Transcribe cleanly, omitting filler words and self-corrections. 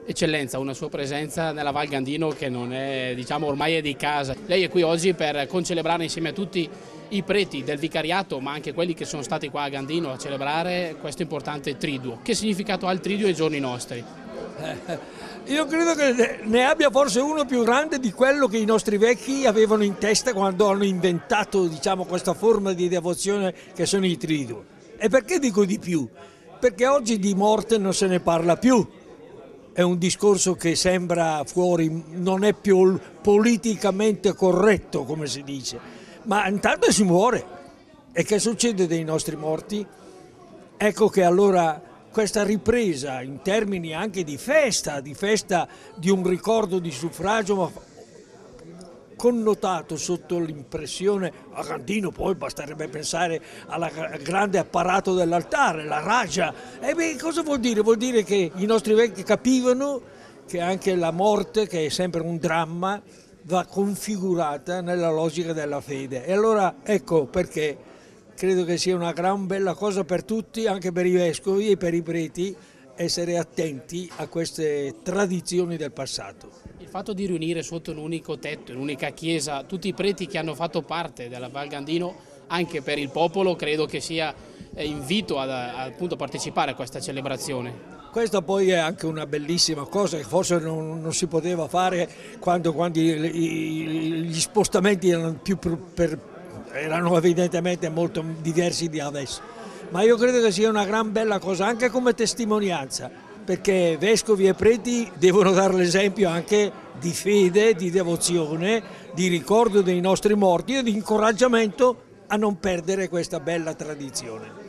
Eccellenza, una sua presenza nella Val Gandino che non è, diciamo, ormai è di casa. Lei è qui oggi per concelebrare insieme a tutti i preti del vicariato, ma anche quelli che sono stati qua a Gandino a celebrare questo importante triduo. Che significato ha il triduo ai giorni nostri? Io credo che ne abbia forse uno più grande di quello che i nostri vecchi avevano in testa quando hanno inventato, diciamo, questa forma di devozione che sono i triduo. E perché dico di più? Perché oggi di morte non se ne parla più. È un discorso che sembra fuori, non è più politicamente corretto, come si dice, ma intanto si muore. E che succede dei nostri morti? Ecco che allora questa ripresa in termini anche di festa di un ricordo di suffragio, ma connotato sotto l'impressione, a Gandino poi basterebbe pensare al grande apparato dell'altare, la raja. E beh, cosa vuol dire? Vuol dire che i nostri vecchi capivano che anche la morte, che è sempre un dramma, va configurata nella logica della fede. E allora ecco perché credo che sia una gran bella cosa per tutti, anche per i vescovi e per i preti, essere attenti a queste tradizioni del passato. Il fatto di riunire sotto un unico tetto, in un'unica chiesa, tutti i preti che hanno fatto parte della Val Gandino, anche per il popolo, credo che sia invito appunto a partecipare a questa celebrazione. Questa poi è anche una bellissima cosa che forse non si poteva fare quando gli spostamenti erano evidentemente molto diversi di adesso. Ma io credo che sia una gran bella cosa anche come testimonianza, perché vescovi e preti devono dare l'esempio anche di fede, di devozione, di ricordo dei nostri morti e di incoraggiamento a non perdere questa bella tradizione.